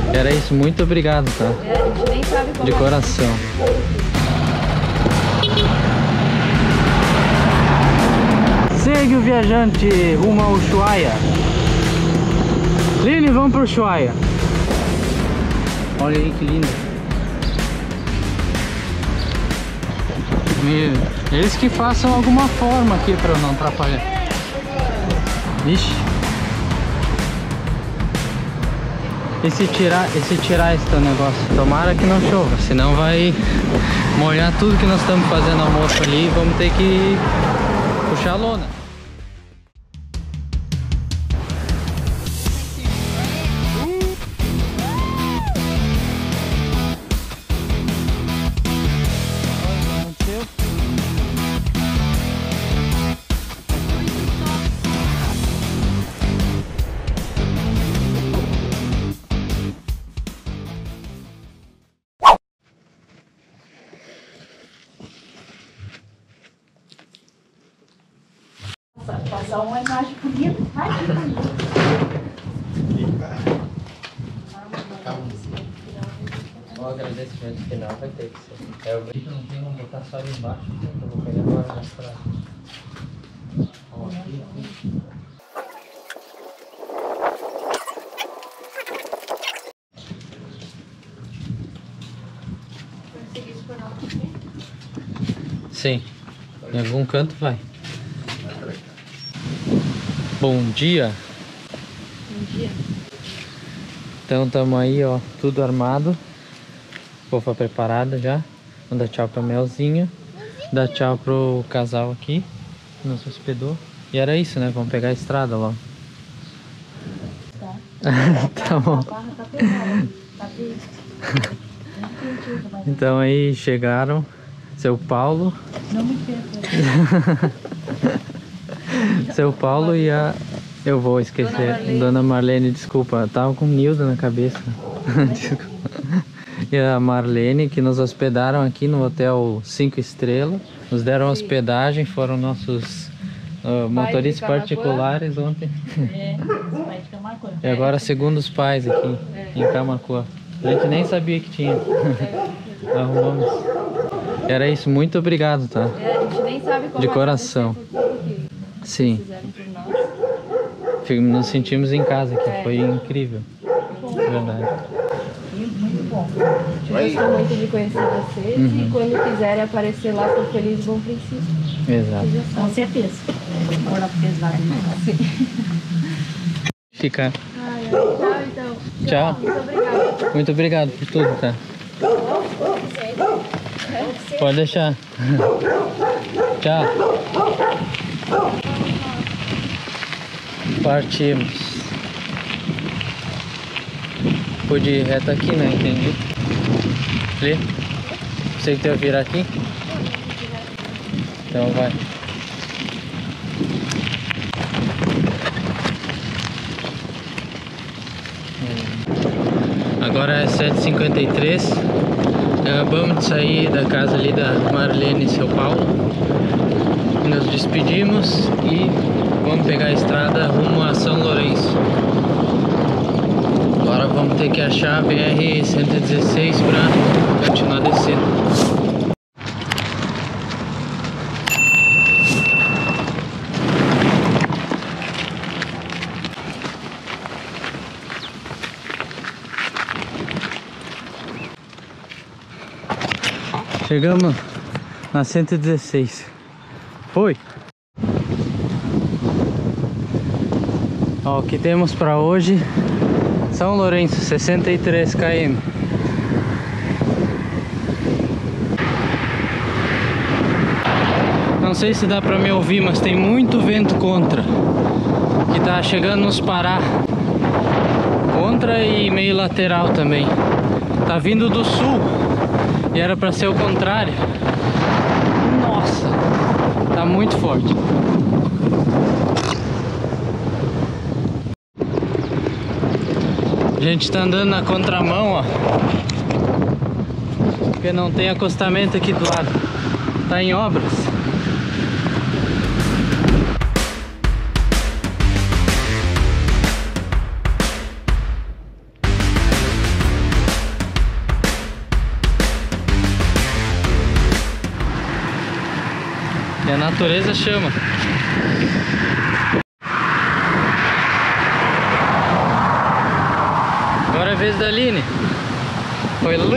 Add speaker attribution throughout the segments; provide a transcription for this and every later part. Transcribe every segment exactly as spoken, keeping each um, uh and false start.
Speaker 1: Era isso, muito obrigado, tá?
Speaker 2: É, a gente nem sabe como.
Speaker 1: De coração. Segue o viajante rumo ao Ushuaia. Lili, vamos pro Ushuaia. Olha aí que lindo. Eles que façam alguma forma aqui para não atrapalhar. Vixe. E se tirar, e se tirar esse teu negócio? Tomara que não chova, senão vai molhar tudo que nós estamos fazendo almoço ali e vamos ter que puxar a lona.
Speaker 2: Passar uma imagem bonita, mais bonita.
Speaker 1: O agradecimento final vai ter que ser. É, eu vi que não tem como botar só ali embaixo, então eu vou pegar agora mais pra... Ó, aqui, aqui. Sim, em algum canto vai. Bom dia.
Speaker 2: Bom dia.
Speaker 1: Então estamos aí, ó, tudo armado. Fofa preparada já. Vamos dar tchau pra Melzinha. Dar tchau pro casal aqui que nos hospedou. E era isso, né? Vamos pegar a estrada lá.
Speaker 2: Tá.
Speaker 1: Tá bom.
Speaker 2: A barra tá pesada. Tá bem.
Speaker 1: Então aí chegaram. Seu Paulo.
Speaker 2: Não me perca.
Speaker 1: Seu Paulo e a... Eu vou esquecer.
Speaker 2: Dona Marlene,
Speaker 1: Dona Marlene, desculpa. Eu tava com Nilda na cabeça. Desculpa. E a Marlene, que nos hospedaram aqui no Hotel cinco estrelas. Nos deram
Speaker 2: Sim.
Speaker 1: hospedagem, foram nossos uh, motoristas particulares ontem.
Speaker 2: É, os pais de Camaquã.
Speaker 1: E agora segundo os pais aqui,
Speaker 2: É.
Speaker 1: em Camaquã. A gente nem sabia que tinha.
Speaker 2: É.
Speaker 1: Arrumamos. Era isso, muito obrigado, tá?
Speaker 2: É, a gente nem sabe como.
Speaker 1: De coração.
Speaker 2: agradecer por tudo que
Speaker 1: Sim.
Speaker 2: fizeram por nós.
Speaker 1: Nos sentimos em casa aqui,
Speaker 2: É.
Speaker 1: foi incrível.
Speaker 2: Bom.
Speaker 1: Verdade.
Speaker 2: Muito bom. A gente gostou muito de conhecer vocês
Speaker 1: Uhum.
Speaker 2: e quando quiserem aparecer lá por Feliz e Bom Princípio.
Speaker 1: Exato.
Speaker 2: Com certeza. Bora pesado. Sim.
Speaker 1: Fica.
Speaker 2: Ai, ai, tchau, então.
Speaker 1: Tchau.
Speaker 2: Muito obrigada.
Speaker 1: Muito obrigado por tudo, tá? Pode deixar. Tchau. Partimos. Pude ir reto aqui, né? Entendi. Lê? Você que tem que virar aqui? Então vai. Agora é sete e cinquenta e três. Acabamos de sair da casa ali da Marlene e seu Paulo. Nos despedimos e vamos pegar a estrada rumo a São Lourenço. Agora vamos ter que achar a B R cento e dezesseis para continuar descendo. Chegamos na cento e dezesseis. Foi! Ó, o que temos para hoje: São Lourenço, sessenta e três quilômetros. Não sei se dá para me ouvir, mas tem muito vento contra, que tá chegando nos Pará. Contra e meio lateral também. Tá vindo do sul e era para ser o contrário. Nossa, tá muito forte. A gente tá andando na contramão, ó, porque não tem acostamento aqui do lado. Tá em obras. E a natureza chama. Agora é a vez da Aline. Foi lá.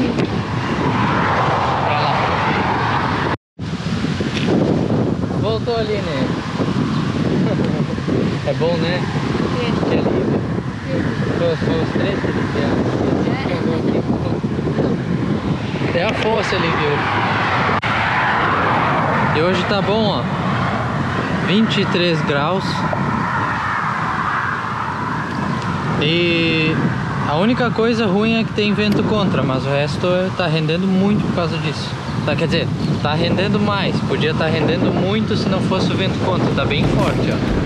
Speaker 1: Pra lá. Voltou, Aline. É bom, né?
Speaker 2: É.
Speaker 1: Que alívio. Foi, foi os três que ele deu. Até a força ali, viu? E hoje tá bom, ó. vinte e três graus. E a única coisa ruim é que tem vento contra, mas o resto tá rendendo muito por causa disso. Tá, quer dizer, tá rendendo mais. Podia estar rendendo muito se não fosse o vento contra. Tá bem forte, ó.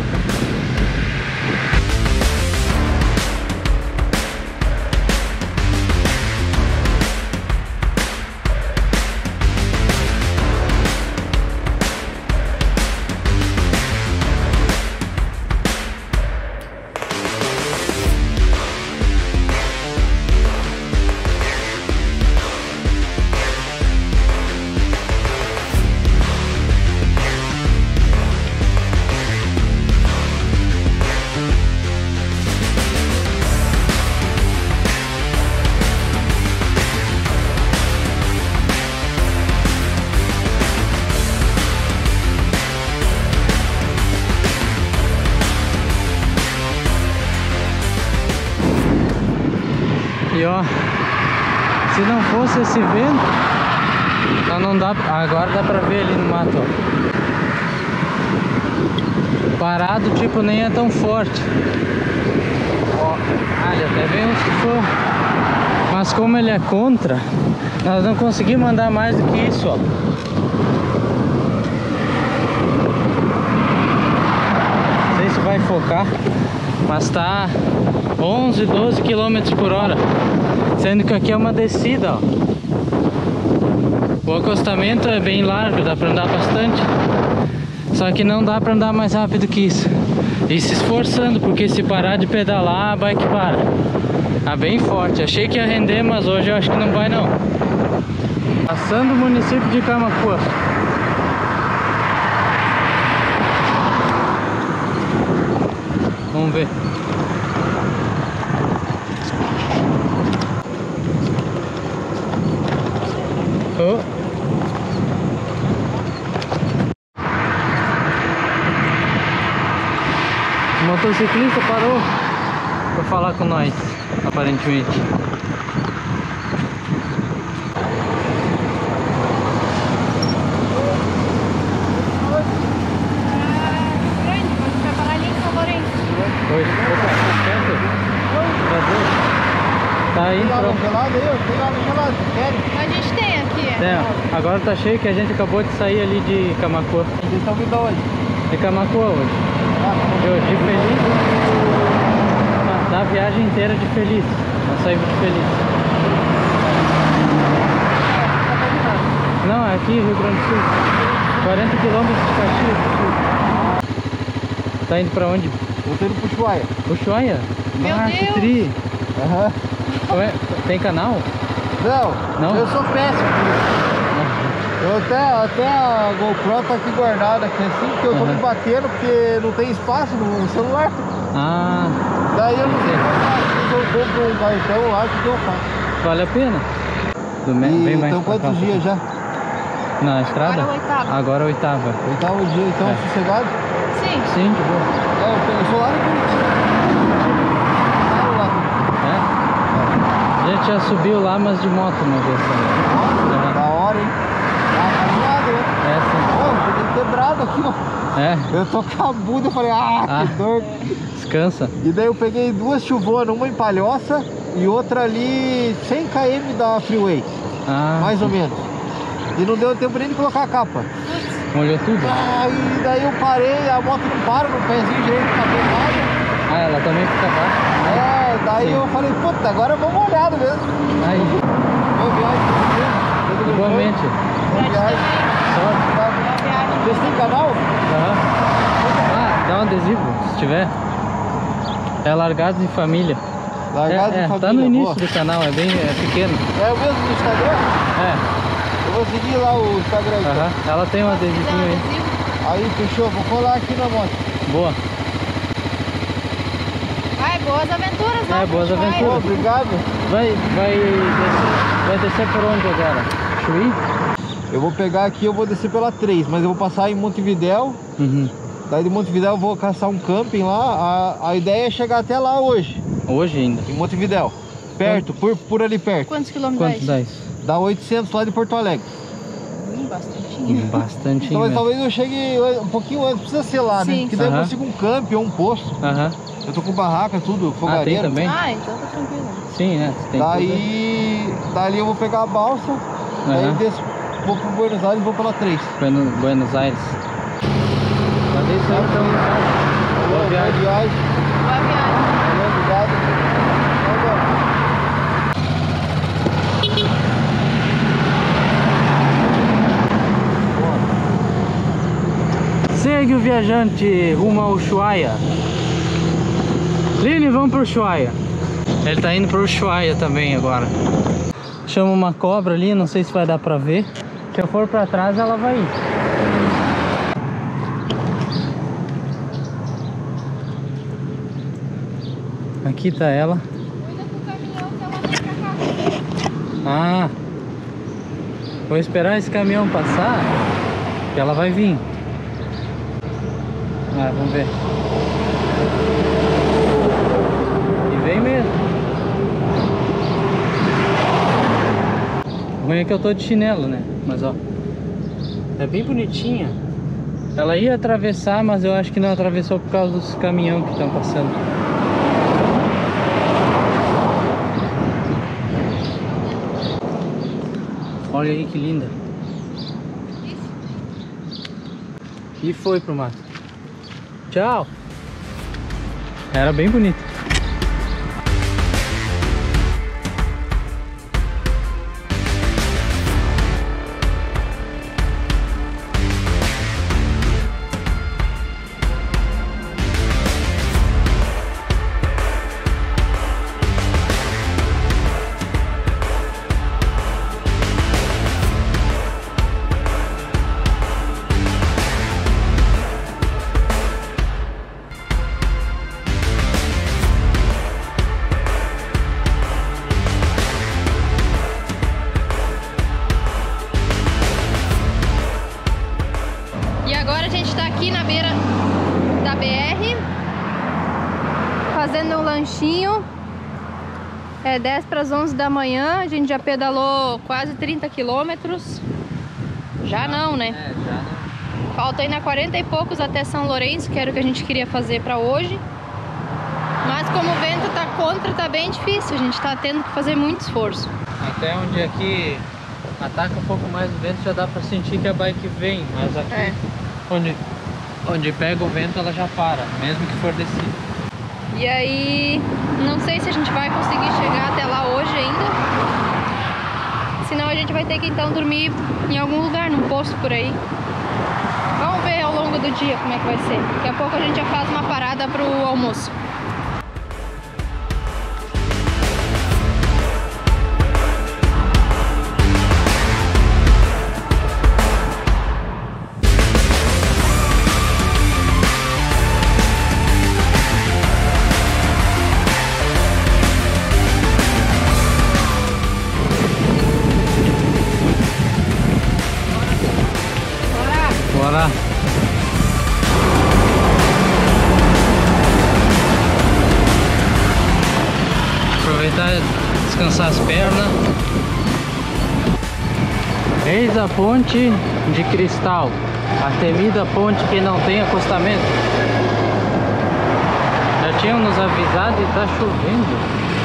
Speaker 1: E ó, se não fosse esse vento, então não dá, agora dá pra ver ali no mato, ó. Parado, tipo, nem é tão forte. Ó, ah, ele até vem uns que for. Mas como ele é contra, nós não conseguimos andar mais do que isso, ó. Não sei se vai focar, mas tá onze, doze quilômetros por hora. Sendo que aqui é uma descida, ó. O acostamento é bem largo, dá pra andar bastante. Só que não dá pra andar mais rápido que isso. E se esforçando, porque se parar de pedalar, a bike para. Tá bem forte. Achei que ia render, mas hoje eu acho que não vai não. Passando o município de Camaquã. Vamos ver. Oh. O motociclista parou para falar com nós, aparentemente. Oi, opa, tá aí,
Speaker 3: tem água
Speaker 1: pronto.
Speaker 3: gelada aí, tem água gelada, sério?
Speaker 2: A gente tem aqui.
Speaker 1: É, agora tá cheio que a gente acabou de sair ali de Camaquã.
Speaker 3: Vocês estão vindo aonde?
Speaker 1: De Camaquã hoje.
Speaker 3: Ah,
Speaker 1: Eu, de Feliz. Da viagem inteira de Feliz. Nós saímos de Feliz. Não, é aqui, Rio Grande do Sul. quarenta quilômetros de Caxias do Sul. Tá indo pra onde?
Speaker 3: eu tô indo pro Ushuaia.
Speaker 1: Ushuaia?
Speaker 2: Meu
Speaker 1: Ah, que
Speaker 2: Deus!
Speaker 1: tri!
Speaker 3: Aham.
Speaker 1: Ué, tem canal?
Speaker 3: Não,
Speaker 1: Não?
Speaker 3: eu sou péssimo. Eu até, até a GoPro tá aqui guardada aqui assim, porque eu tô
Speaker 1: Aham.
Speaker 3: me batendo porque não tem espaço no celular.
Speaker 1: Ah,
Speaker 3: Daí eu não sei se eu compro um cartão lá, o que eu faço?
Speaker 1: vale a pena. Do me...
Speaker 3: E,
Speaker 1: Bem mais
Speaker 3: então
Speaker 1: pra cá,
Speaker 3: quantos
Speaker 1: pra
Speaker 3: dias
Speaker 1: cá.
Speaker 3: já?
Speaker 1: Na estrada?
Speaker 2: Agora é o oitavo.
Speaker 1: Agora é oitava.
Speaker 3: Oitavo dia, então,
Speaker 1: É.
Speaker 3: sossegado?
Speaker 2: Sim.
Speaker 1: Sim, de boa.
Speaker 3: É, eu eu sou lá no Curitiba. Claro, lá.
Speaker 1: É? A gente já subiu lá, mas de moto uma vez também.
Speaker 3: Nossa, da hora, hein? Tá caminhado, né?
Speaker 1: É, sim.
Speaker 3: Pô, eu peguei quebrado aqui, ó.
Speaker 1: É,
Speaker 3: Eu tô cabudo, eu falei, ah,
Speaker 1: Ah.
Speaker 3: que dor.
Speaker 1: descansa.
Speaker 3: E daí eu peguei duas chuvonas, uma em Palhoça e outra ali cem quilômetros da Freeway,
Speaker 1: Ah,
Speaker 3: mais ou menos. E não deu tempo nem de colocar a capa.
Speaker 1: molhou tudo?
Speaker 3: Ah, e daí eu parei, a moto não para, no pezinho direito tá pesado.
Speaker 1: Ah, ela também fica abaixo.
Speaker 3: É, daí
Speaker 1: Sim.
Speaker 3: eu falei, puta, agora eu vou molhado mesmo.
Speaker 1: Aí,
Speaker 3: Boa viagem pra você. Tudo bem?
Speaker 1: igualmente.
Speaker 3: Boa viagem.
Speaker 1: Sorte.
Speaker 3: Vocês têm canal?
Speaker 1: Aham. Ah, dá um adesivo, se tiver. É Largados em Família.
Speaker 3: Largado
Speaker 1: é,
Speaker 3: de
Speaker 1: é,
Speaker 3: família,
Speaker 1: tá no início
Speaker 3: boa.
Speaker 1: do canal, é bem é pequeno.
Speaker 3: É o mesmo no Instagram?
Speaker 1: É,
Speaker 3: Eu vou seguir lá o Instagram. Então.
Speaker 1: Aham, ela tem um adesivinho aí.
Speaker 3: Aí, fechou, vou colar aqui na moto.
Speaker 1: Boa.
Speaker 2: Vai, boas aventuras lá.
Speaker 1: É, boas
Speaker 2: pro Ushuaia.
Speaker 1: aventuras.
Speaker 3: Pô, obrigado.
Speaker 1: Vai, vai descer, vai descer por onde agora? Chuí?
Speaker 3: Eu vou pegar aqui, eu vou descer pela três, mas eu vou passar em Montevidéu.
Speaker 1: Uhum.
Speaker 3: Daí de Montevidéu eu vou caçar um camping lá. A, a ideia é chegar até lá hoje,
Speaker 1: Hoje ainda.
Speaker 3: em Montevidéu. Perto, por, por ali perto.
Speaker 2: Quantos quilômetros
Speaker 1: Quanto
Speaker 2: dá
Speaker 1: dá
Speaker 2: isso?
Speaker 1: isso?
Speaker 3: Dá oitocentos lá de Porto Alegre.
Speaker 2: Hum, bastantinho.
Speaker 1: Bastante.
Speaker 3: Então, mas
Speaker 1: mesmo.
Speaker 3: talvez eu chegue um pouquinho antes, precisa ser lá, né?
Speaker 2: Sim.
Speaker 3: Porque daí eu
Speaker 1: Aham.
Speaker 3: consigo um camping ou um posto.
Speaker 1: Aham.
Speaker 3: Eu tô com barraca, tudo,
Speaker 1: Ah, tem
Speaker 3: fogareiro.
Speaker 1: também?
Speaker 2: Ah, então tá tranquilo.
Speaker 1: Sim, né? Tem
Speaker 3: Daí, dali eu vou pegar a balsa, daí
Speaker 1: Aham.
Speaker 3: desço, vou pro Buenos Aires e vou pela três.
Speaker 1: tudo. Buenos, Buenos Aires. Mas isso aí então. Boa
Speaker 3: Boa
Speaker 1: viagem.
Speaker 3: viagem.
Speaker 2: Boa viagem.
Speaker 3: Valeu, obrigado.
Speaker 1: Segue o viajante rumo ao Ushuaia. Lili, vamos pro Ushuaia. Ele tá indo pro Ushuaia também agora. Chama uma cobra ali, não sei se vai dar pra ver. Se eu for pra trás, ela vai ir. Aqui tá ela.
Speaker 2: Cuida com o caminhão que ela vai pra cá.
Speaker 1: Ah, vou esperar esse caminhão passar, que ela vai vir. Ah, vamos ver. E vem mesmo. O ruim é que eu tô de chinelo, né? Mas ó, é bem bonitinha. Ela ia atravessar, mas eu acho que não atravessou por causa dos caminhões que estão passando. Olha aí que linda. E foi pro mato. Tchau. Era bem bonito.
Speaker 2: E agora a gente tá aqui na beira da B R, fazendo um lanchinho. É dez para as onze da manhã, a gente já pedalou quase trinta quilômetros. Já não, né?
Speaker 1: É, já não.
Speaker 2: Falta ainda quarenta e poucos até São Lourenço, que era o que a gente queria fazer pra hoje. Mas como o vento tá contra, tá bem difícil, a gente tá tendo que fazer muito esforço.
Speaker 1: Até onde aqui ataca um pouco mais o vento, já dá pra sentir que a bike vem. Mas aqui,
Speaker 2: É.
Speaker 1: onde, onde pega o vento, ela já para, mesmo que for descido.
Speaker 2: E aí, não sei se a gente vai conseguir chegar até lá hoje ainda. Senão a gente vai ter que então dormir em algum lugar, num posto por aí. Vamos ver ao longo do dia como é que vai ser. Daqui a pouco a gente já faz uma parada pro almoço.
Speaker 1: Bora! Aproveitar e descansar as pernas. Eis a ponte de cristal, a temida ponte que não tem acostamento. Já tinham nos avisado e tá chovendo.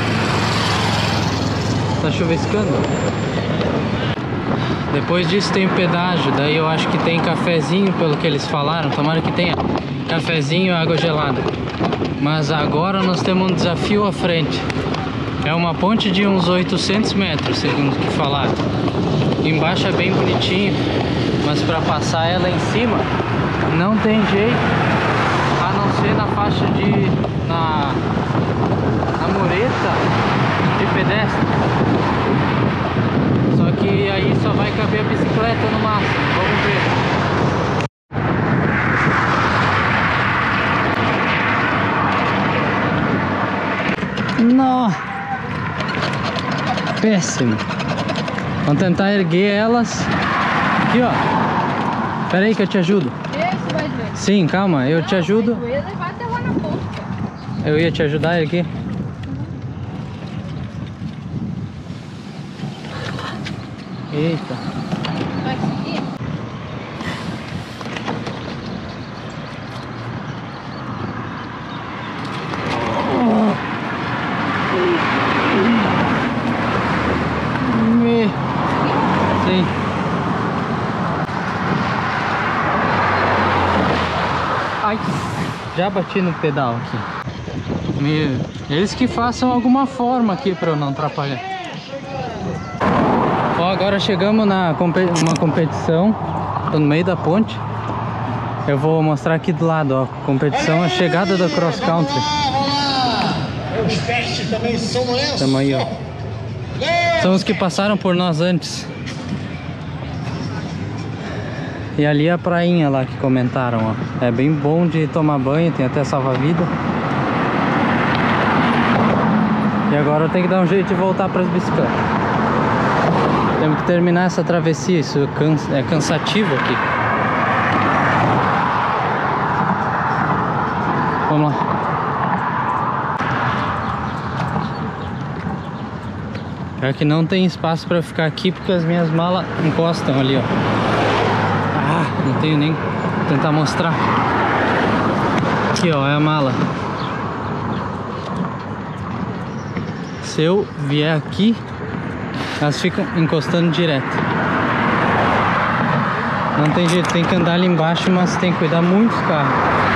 Speaker 1: Tá chuviscando. Depois disso tem o pedágio, daí eu acho que tem cafezinho, pelo que eles falaram. Tomara que tenha cafezinho e água gelada. Mas agora nós temos um desafio à frente. É uma ponte de uns oitocentos metros, segundo o que falaram. Embaixo é bem bonitinho, mas para passar ela em cima não tem jeito, a não ser na faixa de... na, na mureta de pedestre. Só que aí só vai caber a bicicleta. bicicleta no máximo, vamos ver. Não, péssimo. Vamos tentar erguer elas. Aqui, ó. Pera aí que eu te ajudo.
Speaker 2: Esse vai doer.
Speaker 1: Sim, calma, eu
Speaker 2: Não,
Speaker 1: te ajudo.
Speaker 2: vai doer, vai até lá na ponta.
Speaker 1: Eu ia te ajudar a erguer. Eita.
Speaker 2: Vai seguir?
Speaker 1: Me... Sim. Ai, já bati no pedal aqui. Meu, eles que façam alguma forma aqui para eu não atrapalhar. Ó, agora chegamos na uma competição. Tô no meio da ponte. Eu vou mostrar aqui do lado, ó. Competição, a chegada da cross country.
Speaker 3: Os testes também são esses.
Speaker 1: Tamo aí, ó. São os que passaram por nós antes. E ali a prainha lá que comentaram, ó. É bem bom de tomar banho, tem até salva-vida. E agora eu tenho que dar um jeito de voltar para as bicicletas. Temos que terminar essa travessia, isso é cansativo aqui. Vamos lá. É que não tem espaço para ficar aqui porque as minhas malas encostam ali, ó. Ah, não tenho nem vou tentar mostrar. Aqui, ó, é a mala. Se eu vier aqui, elas ficam encostando direto. Não tem jeito, tem que andar ali embaixo, mas tem que cuidar muito dos carros.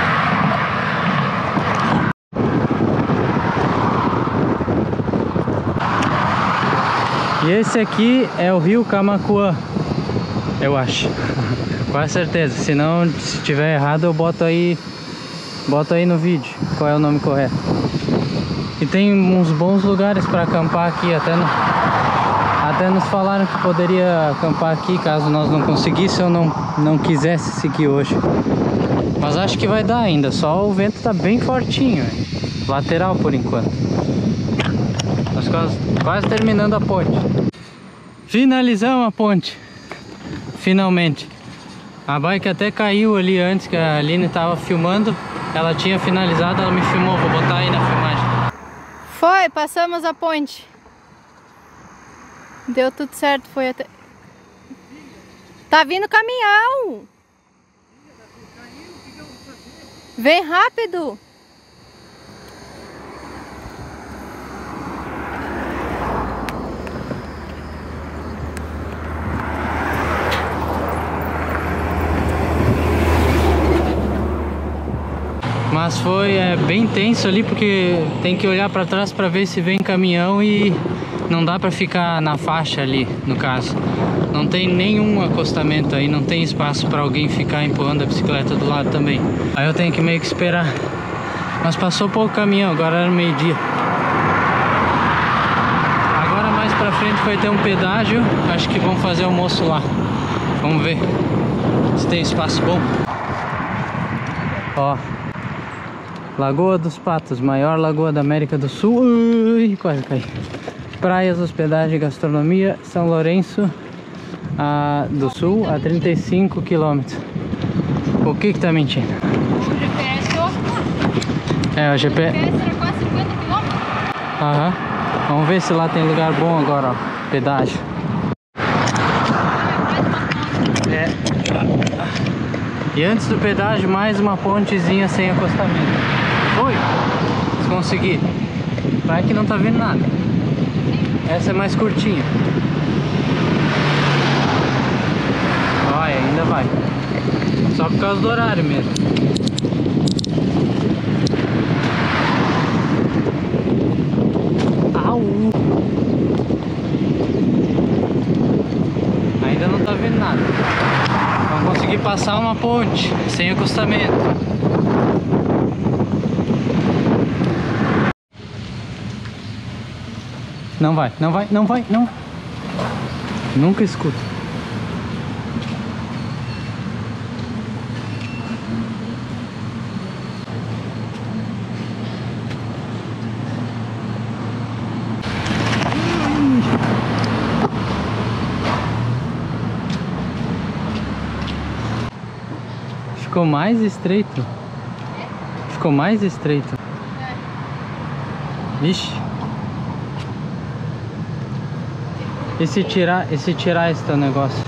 Speaker 1: E esse aqui é o rio Camaquã, eu acho. Com certeza, se não, se tiver errado eu boto aí, boto aí no vídeo qual é o nome correto. E tem uns bons lugares para acampar aqui, até, no, até nos falaram que poderia acampar aqui caso nós não conseguíssemos ou não, não quisesse seguir hoje. Mas acho que vai dar ainda, só o vento tá bem fortinho, véio. Lateral por enquanto. Nós quase, quase terminando a ponte. Finalizamos a ponte. Finalmente. A bike até caiu ali antes que a Aline estava filmando. Ela tinha finalizado, ela me filmou. Vou botar aí na filmagem.
Speaker 2: Foi, passamos a ponte. Deu tudo certo, foi até... Tá vindo caminhão. Vem rápido.
Speaker 1: Mas foi é, bem tenso ali porque tem que olhar para trás para ver se vem caminhão e não dá para ficar na faixa ali, no caso. Não tem nenhum acostamento aí, não tem espaço para alguém ficar empurrando a bicicleta do lado também. Aí eu tenho que meio que esperar. Mas passou pouco caminhão, agora era meio-dia. Agora mais para frente vai ter um pedágio, acho que vão fazer almoço lá. Vamos ver se tem espaço bom. Ó. Lagoa dos Patos, maior lagoa da América do Sul. Ui, quase caí. Praias, hospedagem e gastronomia, São Lourenço a, do Sul, a trinta e cinco quilômetros. O que que tá mentindo?
Speaker 2: O G P S, ó.
Speaker 1: É, o G P S.
Speaker 2: O G P S era quase cinquenta quilômetros.
Speaker 1: Aham. Vamos ver se lá tem lugar bom agora, ó. Pedágio. É. E antes do pedágio, mais uma pontezinha sem acostamento. Foi! Consegui. Vai que não tá vendo nada. Essa é mais curtinha. Olha, ainda vai. Só por causa do horário mesmo. Au! Ainda não tá vendo nada. Vamos conseguir passar uma ponte sem acostamento. Não vai, não vai, não vai, não. Nunca escuto. Ficou mais estreito. Ficou mais estreito. Vixe. E se tirar, e se tirar esse teu negócio?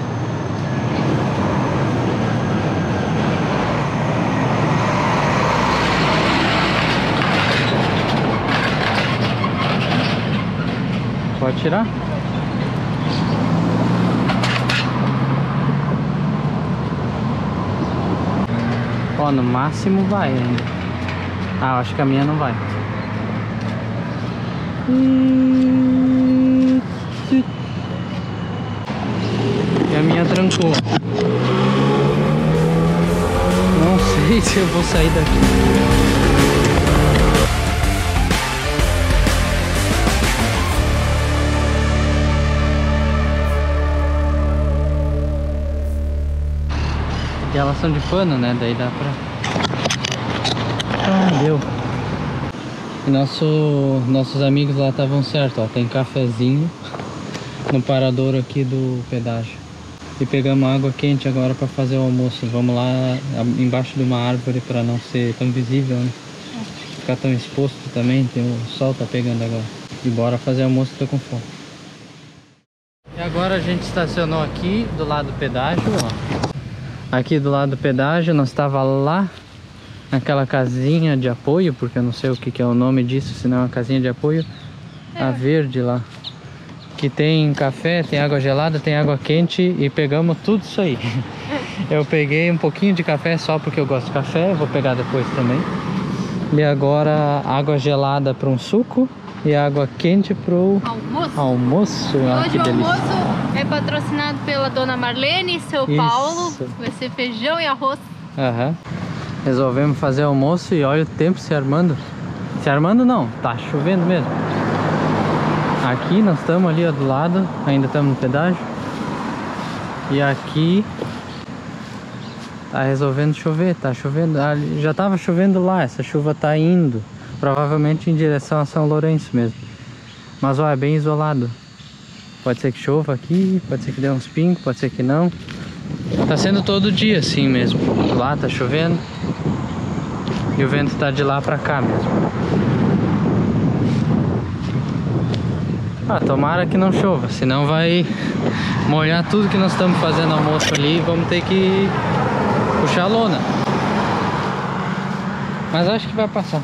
Speaker 1: Pode tirar? Ó, no máximo vai ainda. Ah, acho que a minha não vai. E a minha trancou. Não sei se eu vou sair daqui. E elas são de pano, né? Daí dá pra... Ah, deu. E nosso, nossos amigos lá estavam certos, ó. Tem cafezinho no parador aqui do pedágio. E pegamos água quente agora pra fazer o almoço. Vamos lá embaixo de uma árvore pra não ser tão visível, né? Ficar tão exposto também. Tem, o sol tá pegando agora. E bora fazer almoço, tô com fome. E agora a gente estacionou aqui do lado do pedágio, ó. Aqui do lado do pedágio, nós estava lá naquela casinha de apoio, porque eu não sei o que, que é o nome disso, senão é uma casinha de apoio, é. A verde lá, que tem café, tem água gelada, tem água quente, e pegamos tudo isso aí. Eu peguei um pouquinho de café só porque eu gosto de café, vou pegar depois também. E agora água gelada para um suco e água quente pro almoço. almoço. Ah,
Speaker 2: hoje
Speaker 1: que
Speaker 2: o
Speaker 1: delícia.
Speaker 2: almoço é patrocinado pela dona Marlene e seu
Speaker 1: Isso.
Speaker 2: Paulo. Vai ser feijão e arroz.
Speaker 1: Aham. Resolvemos fazer almoço e olha o tempo se armando. Se armando não, tá chovendo mesmo. Aqui nós estamos ali ó, do lado, ainda estamos no pedágio. E aqui tá resolvendo chover, tá chovendo. Ali, já tava chovendo lá, essa chuva tá indo. Provavelmente em direção a São Lourenço mesmo. Mas ó, é bem isolado. Pode ser que chova aqui, pode ser que dê uns pingos, pode ser que não. Tá sendo todo dia assim mesmo. Lá tá chovendo. E o vento tá de lá pra cá mesmo. Ah, tomara que não chova, senão vai molhar tudo que nós estamos fazendo almoço ali e vamos ter que puxar a lona. Mas acho que vai passar.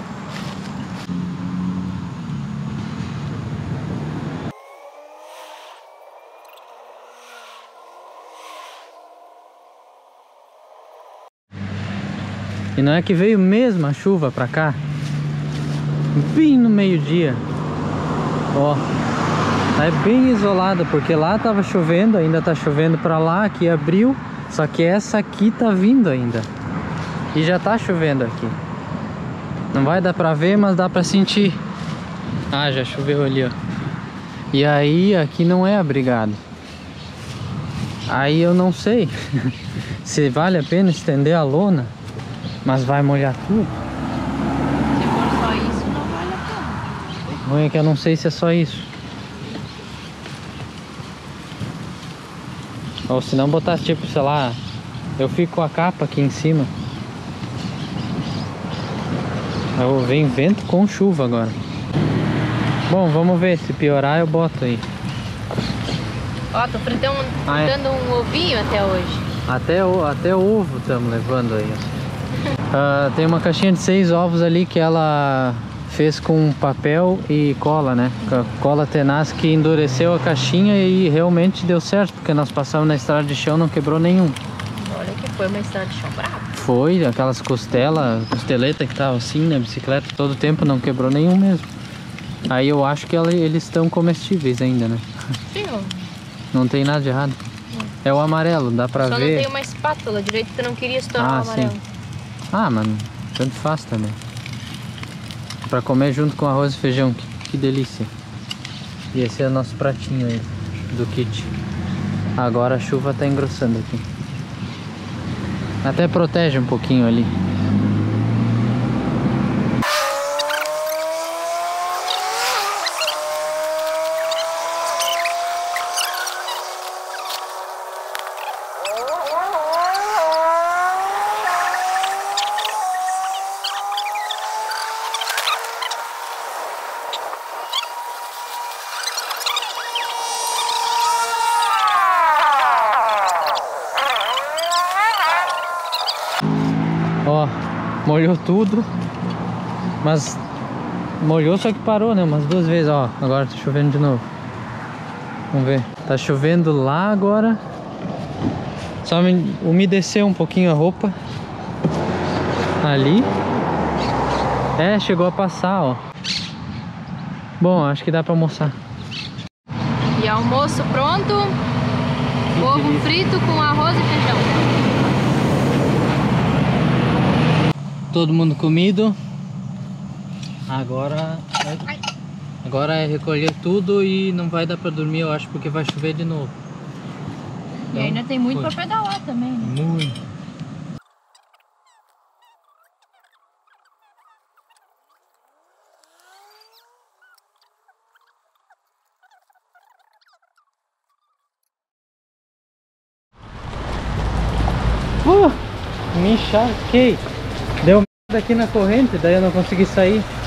Speaker 1: E não é que veio mesmo a chuva pra cá, bem no meio-dia. Ó, tá bem isolada, porque lá tava chovendo, ainda tá chovendo pra lá, aqui abriu, só que essa aqui tá vindo ainda. E já tá chovendo aqui. Não vai dar pra ver, mas dá pra sentir. Ah, já choveu ali, ó. E aí, aqui não é abrigado. Aí eu não sei se vale a pena estender a lona. Mas vai molhar tudo.
Speaker 2: Se for só isso, não vale a pena.
Speaker 1: O ruim é que eu não sei se é só isso. Ou se não botar tipo, sei lá, eu fico com a capa aqui em cima. Eu venho vento com chuva agora. Bom, vamos ver, se piorar eu boto aí.
Speaker 2: Ó, tô fritando,
Speaker 1: ah, é?
Speaker 2: fritando um ovinho até hoje.
Speaker 1: Até, o, até ovo estamos levando aí. Uh, tem uma caixinha de seis ovos ali que ela fez com papel e cola, né? Cola tenaz que endureceu a caixinha e realmente deu certo, porque nós passamos na estrada de chão, não quebrou nenhum.
Speaker 2: Olha que foi uma estrada de chão brava.
Speaker 1: Foi, aquelas costelas, costeleta que tava assim na bicicleta todo o tempo, não quebrou nenhum mesmo. Aí eu acho que ela, eles estão comestíveis ainda, né?
Speaker 2: Sim, ó.
Speaker 1: Não tem nada de errado. Hum. É o amarelo, dá pra
Speaker 2: Só
Speaker 1: ver. Só
Speaker 2: não tem uma espátula direito que tu não queria estourar
Speaker 1: ah,
Speaker 2: o amarelo.
Speaker 1: Sim. Ah, mano, tanto faz também. Pra comer junto com arroz e feijão, que, que delícia. E esse é o nosso pratinho aí, do kit. Agora a chuva tá engrossando aqui. Até protege um pouquinho ali. molhou tudo. Mas molhou, só que parou, né? Umas duas vezes, ó. Agora tá chovendo de novo. Vamos ver. Tá chovendo lá agora. Só umedeceu um pouquinho a roupa. Ali. É, chegou a passar, ó. Bom, acho que dá pra almoçar.
Speaker 2: E almoço pronto. Ovo frito com arroz e feijão.
Speaker 1: Todo mundo comido. Agora... Agora é recolher tudo e não vai dar pra dormir, eu acho, porque vai chover de novo.
Speaker 2: E ainda tem muito pra pedalar também, né?
Speaker 1: Muito. Uh, me encharquei. Deu merda aqui na corrente, daí eu não consegui sair.